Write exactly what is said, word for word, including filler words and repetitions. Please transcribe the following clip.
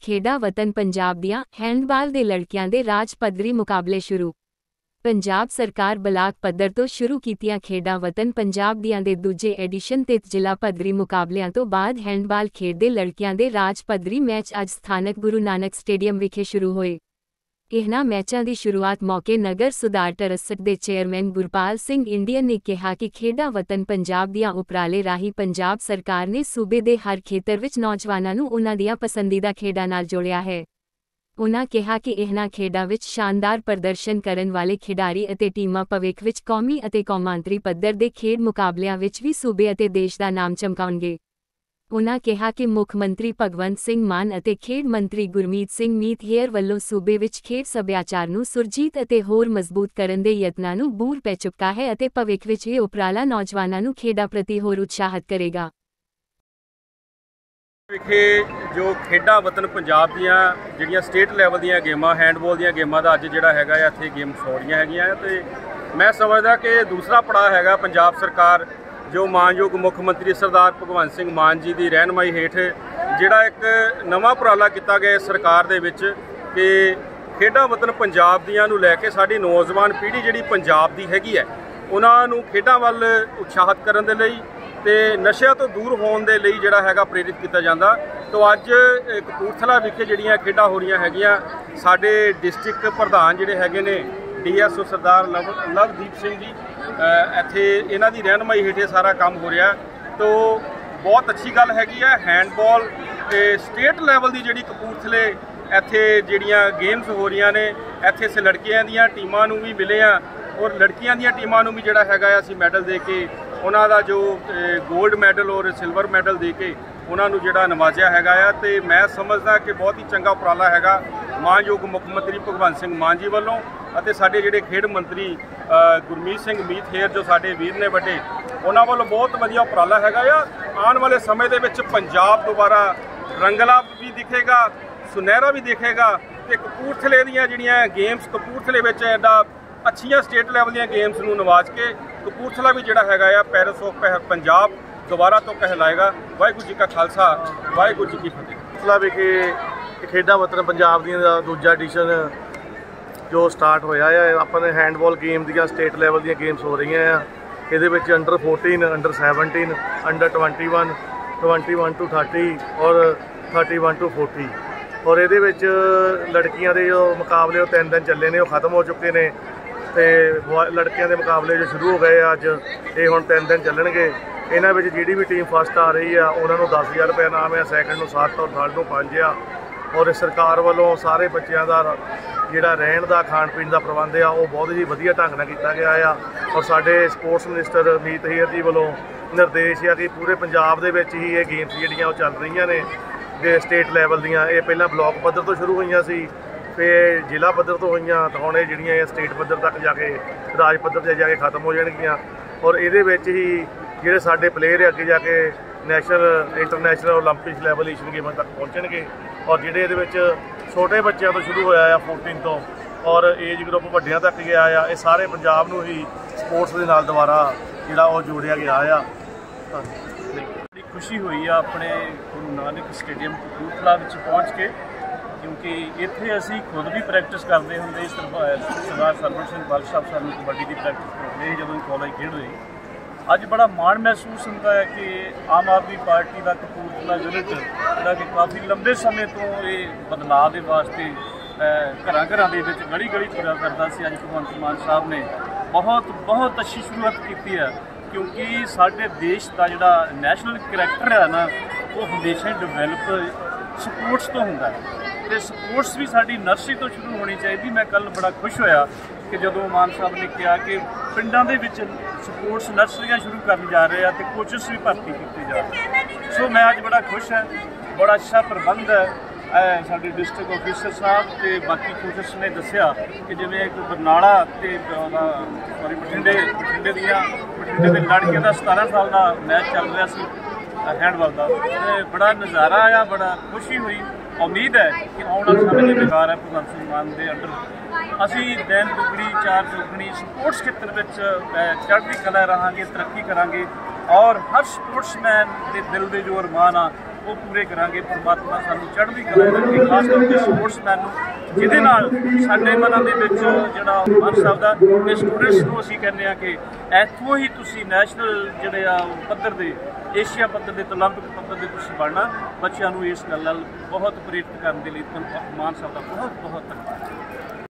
खेडा वतन पंजाब दियां हैंडबाल दे लड़कियां दे राज पद्धरी मुकाबले शुरू। पंजाब सरकार बलाक पद्धर तो शुरू कीतियां खेडा वतन पंजाब दियां दे दूजे एडिशन ते जिला पद्धरी मुकाबलियां तो बाद हैंडबाल खेडदे लड़कियां दे राज पद्धरी मैच अज स्थानक गुरु नानक स्टेडियम विखे शुरू होए। इन्हां मैचां दी शुरुआत मौके नगर सुधार ट्रस्ट दे चेयरमैन गुरपाल सिंह इंडियन ने कहा कि खेडा वतन पंजाब दियां उपराले राही पंजाब सरकार ने सूबे दे हर खेतर विच नौजवानां नूं उन्हां दियां पसंदीदा खेडां नाल जोड़िया है। उन्हां कहा कि इन्हां खेडां विच शानदार प्रदर्शन करन वाले खिडारी अते टीमां भविख विच कौमी अते कौमांतरी पद्धर दे खेड मुकाबलियां विच भी सूबे अते देश दा नाम चमकाउणगे। उन्हां कहा कि मुख मंत्री भगवंत सिंह मान अते खेड मंत्री गुरमीत सिंह मीत हेयर वल्लों सूबे विच खेड सभ्याचार नूं सुरजीत अते होर मजबूत करन दे यत्नां नूं बूर पै चुका है अते भविख विच इह उपराला नौजवानां नूं खेडां प्रति होर उत्साहित करेगा। विखे जो खेडा वतन पंजाब दियां जिहड़ियां स्टेट लैवल दियां गेमां हैंडबॉल दियां गेमां दा अज जिहड़ा हैगा इत्थे गेम्स हो रहीआं हैगीआं ते मैं समझदा कि दूसरा पड़ाਅ हैगा पंजाब सरकार जो मानयोग मुख मंत्री सरदार भगवंत सिंह मान जी की रहनुमाई हेठ जिहड़ा एक नवां उपराला किया गया सरकार दे विच कि खेडा वतन पंजाब दियां नूं लैके साडी नौजवान पीढ़ी जिहड़ी पंजाब दी हैगी है उन्हां नूं खेडां वल उत्साहित करन दे लई ते नशिਆਂ तो दूर होने दे लई जिहड़ा हैगा प्रेरित किया जाता। तो अज कपूरथला विखे जिहड़ियां खेडां हो रहीआं हैगीआं साडे डिस्ट्रिक्ट प्रधान जिहड़े हैगे ने D S O Sardar Lov Lovdeep Singh ji इत्थे इन्हां दी रहनुमाई हेठ सारा काम हो रहा। तो बहुत अच्छी गल हैगी है हैंडबॉल ते स्टेट लैवल की जिहड़ी कपूरथले इत्थे जिहड़ियां गेम्स हो रही ने इत्थे इस लड़कियां दीयां टीमां नूं भी मिले आ और लड़कियां दीयां टीमां नूं भी जिहड़ा हैगा असीं मैडल दे के उन्हां दा जो गोल्ड मैडल और सिल्वर मैडल दे के उन्हां नूं जिहड़ा नवाजिया हैगा आ। ते मैं समझदा कि बहुत ही चंगा उपराला हैगा मानयोग मुख मंत्री भगवंत सिंह मान जी वल्लों अते साडे जिहड़े खेड मंत्री गुरमीत सिंह मीत हेयर जो साडे वीर ने वड्डे उन्हां वल्लों बहुत वधिया उपराला हैगा आ। आने वाले समय दे विच पंजाब दोबारा रंगला भी दिखेगा सुनहरा भी दिखेगा ते कपूरथले दीयां जिहड़ियां गेम्स कपूरथले विच एडा अच्छियां स्टेट लैवल दीयां गेम्स नूं नवाज के कपूरथला भी जिहड़ा हैगा आ पैरिस ऑफ पंजाब दोबारा तो कहलाएगा। वाहिगुरू जी का खालसा वाहिगुरू जी की फतेह। कपूरथला विखे खेडा वतन पंजाब दी दूजा एडिशन जो स्टार्ट होया है अपने हैंडबॉल गेम दियां स्टेट लैवल दियां गेम्स हो रही हैं। इहदे विच under fourteen under seventeen under twenty one twenty one to thirty और थर्टी वन टू फोर्टी और ये लड़कियां दे जो मुकाबले तीन दिन चले ने खत्म हो चुके हैं तो लड़कियां दे मुकाबले जो शुरू हो गए अज ये हुण तीन दिन चलणगे। इन्हां विच जिहड़ी भी टीम फस्ट आ रही है उन्होंने दस हज़ार रुपया इनाम है सैकंड नूं सत्त और थर्ड नूं पाँच आ और सरकार वालों सारे बच्चों का जिहड़ा रहण दा खाण पीण दा प्रबंध आ वो बहुत ही वधिया ढंग नाल कीता गया आ और साडे स्पोर्ट्स मिनिस्टर मीत हेयर जी वालों निर्देश आ कि पूरे पंजाब दे विच ही ये गेम्स जिहड़ियां वो चल रही ने जे स्टेट लैवल दियां ये पहला ब्लॉक पद्धर तो शुरू होईयां सी फिर जिला पद्धर तो होईयां तो हुण ये जिहड़ियां स्टेट पद्धर तक जाके राज पद्धर ते जाके खत्म हो जाणगियां और इहदे विच ही जिहड़े साडे प्लेयर अगे जाके national international Olympic level Asian गेमां तक पहुँचणगे और जिहड़े इहदे विच छोटे बच्चों तो शुरू होया आ फोर्टीन तो और एज ग्रुप वड्डियां तक गया आ ये सारे पंजाब नूं ही स्पोर्ट्स दे नाल दुबारा जिहड़ा वो जोड़िया गया आ। बड़ी खुशी हुई है अपने गुरु नानक स्टेडियम कपूरथला विच पहुँच के क्योंकि इत्थे असीं खुद भी प्रैक्टिस करते होंगे सरदार सरवण सिंह बल साहब सानूं कबड्डी की प्रैक्टिस करते जदों कॉलेज खेडदे अज बड़ा माण महसूस होता है कि आम आदमी पार्टी का कपूरथला यूनिट जिहड़ा कि काफ़ी लंबे समय तो ये बदलाव के वास्ते घर घर गली गली तुरा करता सी अज भगवंत मान साहब ने बहुत बहुत अच्छी शुरुआत की है क्योंकि साडे देश का जिहड़ा नैशनल करैक्टर है ना वो हमेशा डिवेलप स्पोर्ट्स तो होंदा है तो स्पोर्ट्स भी साडी नर्सरी तो शुरू होनी चाहिए। मैं कल बड़ा खुश होया कि जदों मान साहब ने कहा कि पिंडां दे विच स्पोर्ट्स नर्सरियां शुरू करन जा रहे हैं तो कोचस भी भर्ती किए जा रहे हैं। सो मैं अज बड़ा खुश है बड़ा अच्छा प्रबंध है साडे डिस्ट्रिक्ट ऑफिसर साहब ते बाकी कोचस ने दस्सिया कि जिवें एक बरनाला ते सॉरी बठिंडे बठिंडे दियां बठिंडे दे लड़कियां दा सतारह साल का मैच चल रहा सी हैंडबॉल का बड़ा नज़ारा आया बड़ा खुशी हुई। उम्मीद है कि आने वाले समय में सरकार है भगवंत सिंह मान के अंडर असी दिन दुगनी चार चौगनी स्पोर्ट्स खेत्र में चढ़ती कला रहांगे तरक्की करांगे और हर स्पोर्ट्समैन के दिल के जो अरमान आ ਉਹ ਪੂਰੇ ਕਰਾਂਗੇ। ਪਰਮਾਤਮਾ ਸਾਨੂੰ ਚੜ੍ਹਦੀ ਕਲਾ ਕਰਕੇ, ਖਾਸ ਕਰਕੇ ਸਪੋਰਟਸਮੈਨ ਨੂੰ, ਜਿਹਦੇ ਨਾਲ ਸਾਡੇ ਮਨਾਂ ਦੇ ਵਿੱਚ ਜਿਹੜਾ ਮਾਨ ਸਾਹਿਬ ਦਾ ਤੇ ਸਟੂਡੈਂਟਸ ਨੂੰ ਅਸੀਂ ਕਹਿੰਦੇ ਹਾਂ ਕਿ ਇੱਥੋਂ ਹੀ ਤੁਸੀਂ ਨੈਸ਼ਨਲ ਜਿਹੜੇ ਆ ਪੱਧਰ ਦੇ, ਏਸ਼ੀਆ ਪੱਧਰ ਦੇ, ਓਲੰਪਿਕ ਪੱਧਰ ਦੇ ਤੁਸੀਂ ਬਣਨਾ। ਬੱਚਿਆਂ ਨੂੰ ਇਸ ਗੱਲ ਨਾਲ ਬਹੁਤ ਪ੍ਰੇਰਿਤ ਕਰਨ ਦੇ ਲਈ ਮਾਨ ਸਾਹਿਬ ਦਾ ਬਹੁਤ ਬਹੁਤ ਧੰਨਵਾਦ।